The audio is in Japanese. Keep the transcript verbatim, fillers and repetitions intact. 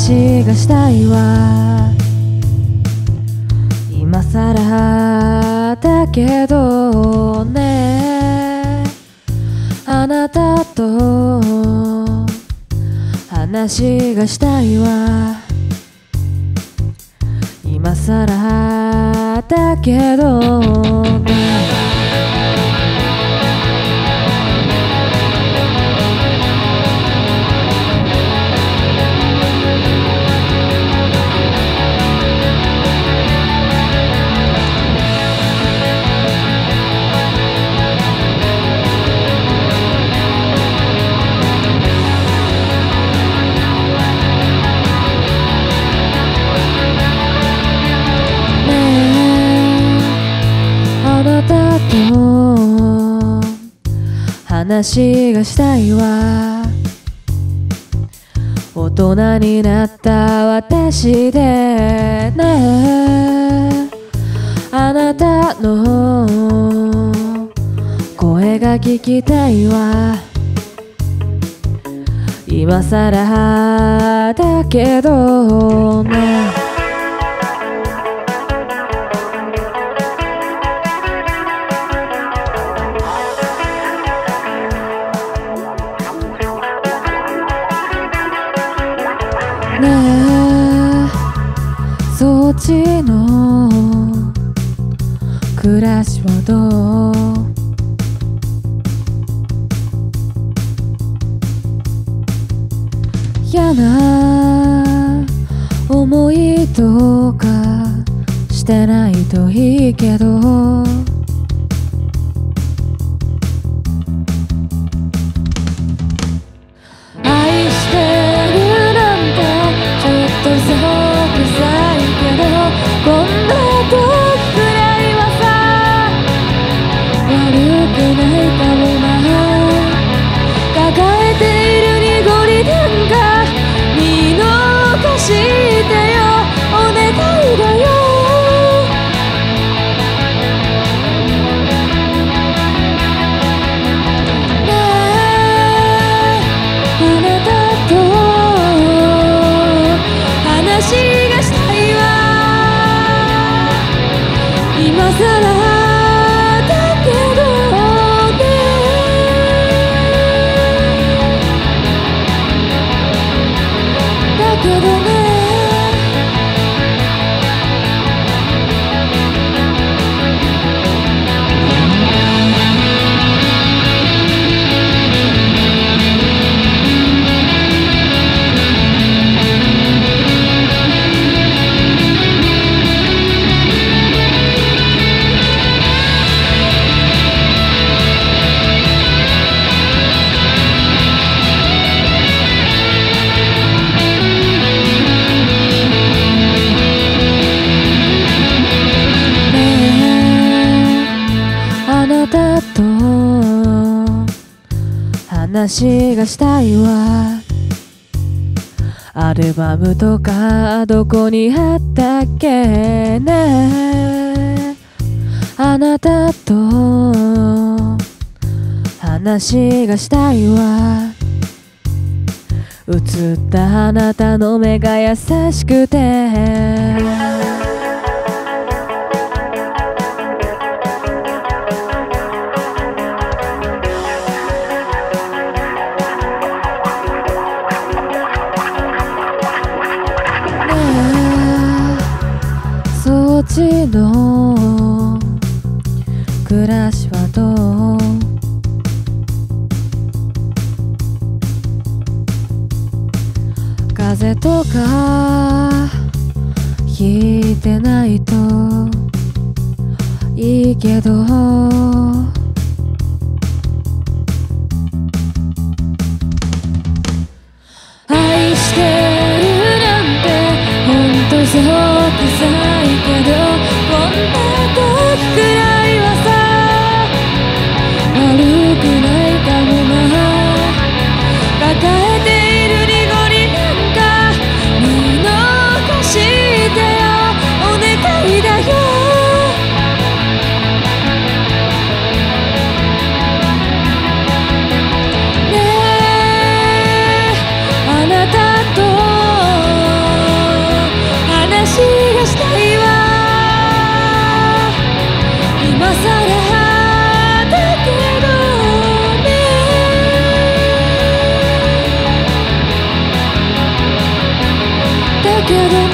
話がしたいわ。今さらだけどね、あなたと話がしたいわ。今さらだけどね。あなたと話がしたいわ。大人になった私でね、あなたの声が聞きたいわ。今さらだけどね。ねえ、そっちの暮らしはどう？嫌な思いとかしてないといいけど、こんな時くらいはさ、悪くないかもな。抱えている濁りなんか見逃してよ、お願いだよ。ねえ、あなたと話がしたいわ。今さらだけどね。だけどね。あなたと話がしたいわ。アルバムとかどこにあったっけね。あなたと話がしたいわ。映ったあなたの目が優しくて、そっちの暮らしはどう？風邪とかひいてないといいけど、愛してるなんてほんとそう臭いけど、こんな時くらいはさ、悪くないかもな。抱えている濁りなんか見逃してよ、お願いだよ。ねえ、あなたとけど